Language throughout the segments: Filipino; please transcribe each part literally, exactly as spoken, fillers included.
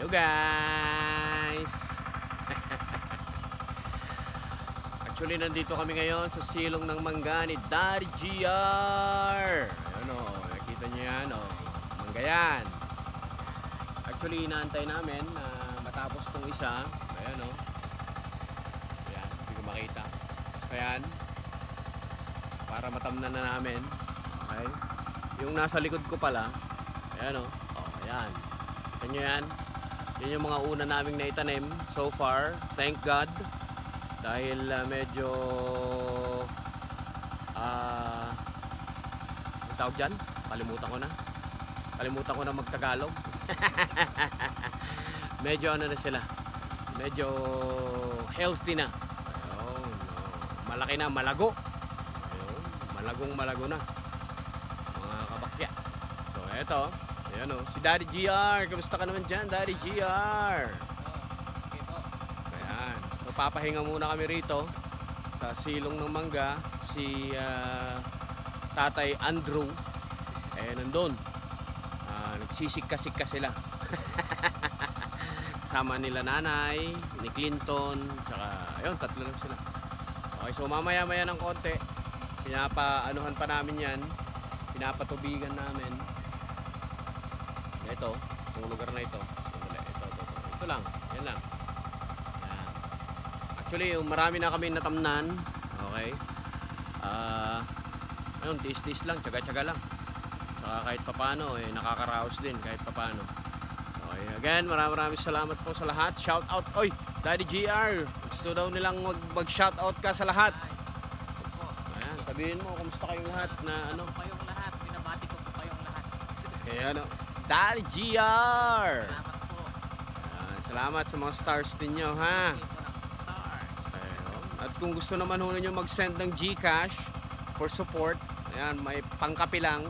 Hello guys. Actually nandito kami ngayon sa silong ng mangga ni Daddy G R. Ayun o, nakita nyo yan o, mangga yan. Actually inaantay namin na matapos tong isa. Ayan o, ayan, hindi ko makita. Basta yan, para matamnan na namin. Okay, yung nasa likod ko pala, ayan o, oh, ayan, kita nyo yan. Yan yung mga una naming naitanim so far, thank God. Dahil uh, medyo ah uh, ang tawag dyan? Kalimutan ko na Kalimutan ko na magtagalog. Medyo ano na sila, medyo healthy na. Ayun, malaki na, malago. Ayun, malagong malago na mga kabakya. So eto, ayan o, si Daddy G R. Kamusta ka naman dyan, Daddy G R? Ayan. So papahinga muna kami rito sa silong ng mangga. Si uh, Tatay Andrew eh nandun, uh, nagsisika-sika sila. Sama nila nanay, ni Clinton, tsaka ayun, tatlo lang sila. Okay, so mamaya maya ng konti, pinapaanuhan pa namin yan, pinapatubigan namin. Ito, yung lugar na ito. Ito, ito, ito, ito lang, yan lang. Yan. Actually, yung marami na kami natamnan. Okay. Ah, uh, ayun, tis-tis lang, tsaga-tsaga lang. Saka kahit papano, eh, nakakaraos din kahit papano. Okay, again, maraming maraming salamat po sa lahat. Shout out, oy, Daddy G R. Gusto daw nilang mag-shout out ka sa lahat. Ayan, sabihin mo, kumusta kayong lahat na ano? Kayong lahat, binabati ko po kayong lahat. Ayan, ano? Daddy G R. Salamat po. Uh, salamat sa mga stars ninyo, ha? Stars. Ayun. At kung gusto naman ho ninyo mag-send ng GCash for support, ayan, may pangkapi lang.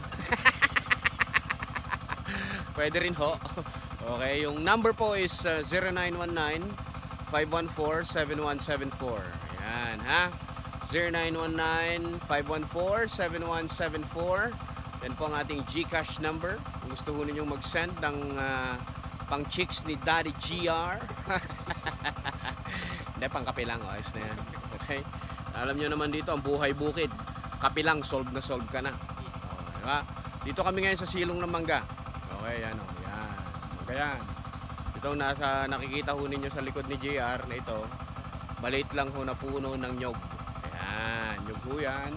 Pwede rin ho. Okay, yung number po is uh, zero nine one nine, five one four, seven one seven four. Ayan, ha? zero nine one nine, five one four, seven one seven four. Yan po ang ating GCash number. Kung gusto ho ninyong mag-send ng uh, pang chicks ni Daddy G R. Hindi, pang kape lang. Ayos na yan. Okay? Alam nyo naman dito, ang buhay bukid. Kape lang, solve na solve ka na. Okay, diba? Dito kami ngayon sa silong ng mangga. Okay, yan o. Yan. Mangga yan. Ito nasa nakikita ho ninyo sa likod ni J R na ito. Maliit lang ho na puno ng nyog. Ayan. Nyog ho yan.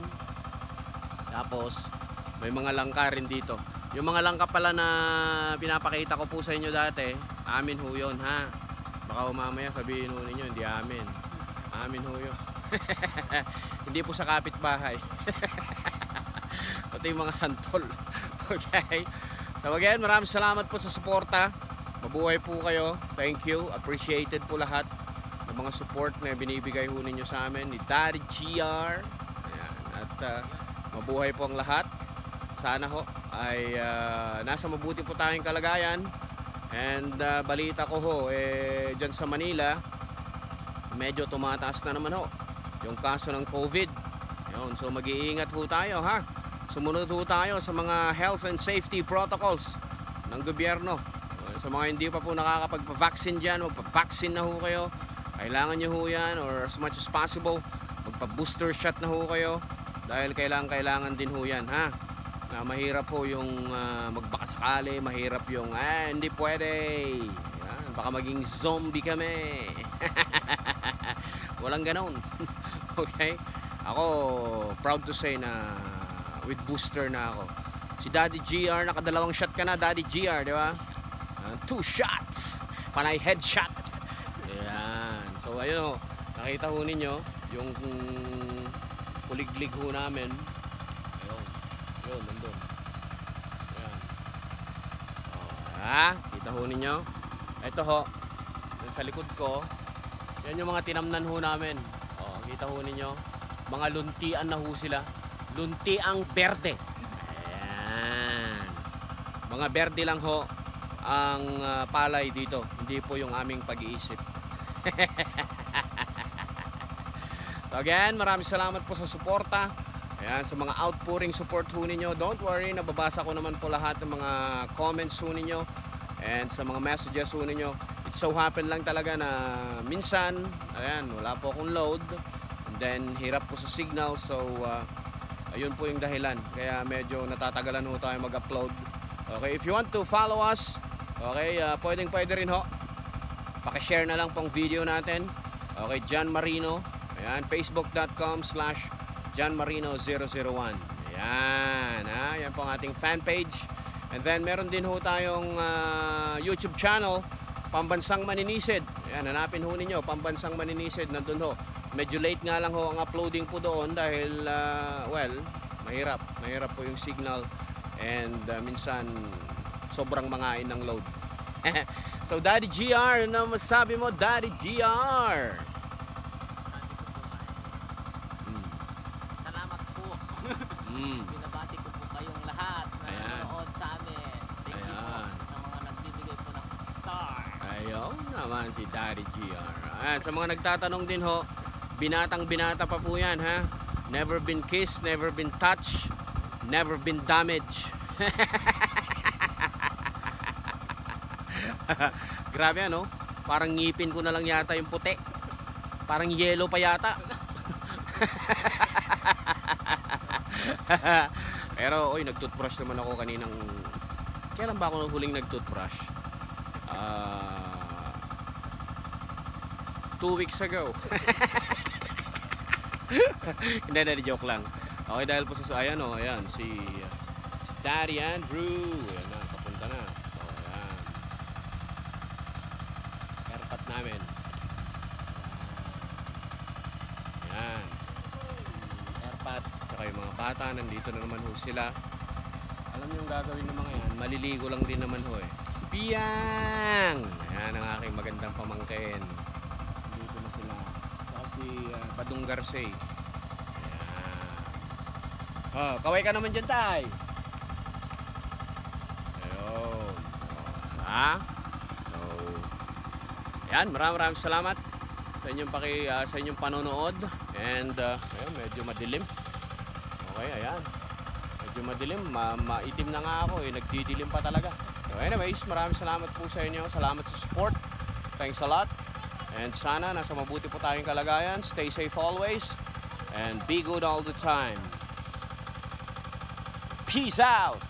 Tapos may mga langka rin dito. Yung mga langka pala na pinapakita ko po sa inyo dati, amin ho yun, ha? Baka mamaya sabihin ho ninyo, hindi amin. Amin ho yun. Hindi po sa kapitbahay. Ito yung mga santol. Okay? So again, maraming salamat po sa suporta. Mabuhay po kayo. Thank you. Appreciated po lahat ng mga support na binibigay ho ninyo sa amin ni Daddy G R. Ayan. At uh, mabuhay po ang lahat. Sana ho ay uh, nasa mabuti po tayong kalagayan. And uh, balita ko ho eh, dyan sa Manila, medyo tumataas na naman ho yung kaso ng COVID. Yun, so mag-iingat ho tayo, ha. Sumunod ho tayo sa mga health and safety protocols ng gobyerno. Sa mga hindi pa po nakakapagpa-vaccine dyan, magpa-vaccine na ho kayo. Kailangan nyo ho yan, or as much as possible magpa-booster shot na ho kayo. Dahil kailangan kailangan din ho yan, ha. Na mahirap po yung uh, magbakasakali, mahirap yung ah, hindi pwede. Yan, baka maging zombie kami. Walang ganon. Okay? Ako proud to say na with booster na ako. Si Daddy G R, nakadalawang shot ka na, Daddy G R, di ba? Uh, two shots. Panay headshot. Yan. So ayun ho, nakita ho ninyo yung um, kuliglig ho namin. Yun, nandun. Ayan. Oh, ha? Kita ho ninyo. Ito ho, sa likod ko, yan yung mga tinamnan ho namin. Oh, kita ho ninyo. Mga luntian na ho sila. Luntiang berde. Ayan. Mga berde lang ho ang uh, palay dito. Hindi po yung aming pag-iisip. So again, maraming salamat po sa suporta. Ayan, sa mga outpouring support ho ninyo, don't worry, nababasa ko naman po lahat ng mga comments ho ninyo. And sa mga messages ho ninyo, it so happen lang talaga na minsan, ayan, wala po akong load. And then, hirap po sa signal. So, uh, ayun po yung dahilan. Kaya medyo natatagalan ho tayo mag-upload. Okay, if you want to follow us, okay, uh, pwedeng pwede rin ho. Pakishare na lang pong video natin. Okay, John Marino. Ayan, facebook.com slash John Marino zero zero one. Ayan, ha? Yan po ang ating fan page. And then meron din ho tayong uh, YouTube channel, Pambansang Maninisid. Ayan, hanapin ho ninyo, Pambansang Maninisid. Nandun ho. Medyo late nga lang ho ang uploading po doon dahil, uh, well, mahirap. Mahirap po yung signal. And uh, minsan, sobrang mangain ng load. So, Daddy G R, ano masabi mo, Daddy G R? Sabi ko po ay, Mm. salamat po. Mm. Binabati ko po kayong lahat na Ayan. nanonood sa amin. Thank you po Ayan. sa mga nagbibigay po ng star. Ayaw naman si Daddy G R. Ayan, sa mga nagtatanong din ho, binatang binata pa po yan, ha? Never been kissed, never been touched, never been damaged. Grabe ano? Parang ngipin ko na lang yata yung puti. Parang yellow pa yata. Pero oy, nag-toothbrush naman ako kaninang. Kailan ba ako huling nag-toothbrush? Ah, two weeks ago. Hindi, hindi, joke lang. Okay, dahil po sa ayan o, ayan, si, si Daddy Andrew. Ayan na, papunta na. O, ayan. Haircut namin. Ayan. Haircut. Tsaka yung mga bata, nandito na naman ho sila. Alam niyo yung gagawin ng mga yan, maliligo lang din naman ho eh. Piang! Ayan ang aking magandang pamangkin. Dito na sila. Saka si uh, Badong Garce. Oh, kaway ka naman dyan, tay. Ayun. Oh, ha? So, ayan, maraming maraming salamat sa inyong, paki, uh, sa inyong panonood. And, uh, ayun, medyo madilim. Okay, ayan. Medyo madilim. Ma maitim na nga ako eh. Nagdidilim pa talaga. So, anyways, maraming salamat po sa inyo. Salamat sa support. Thanks a lot. And sana nasa mabuti po tayong kalagayan. Stay safe always. And be good all the time. Peace out!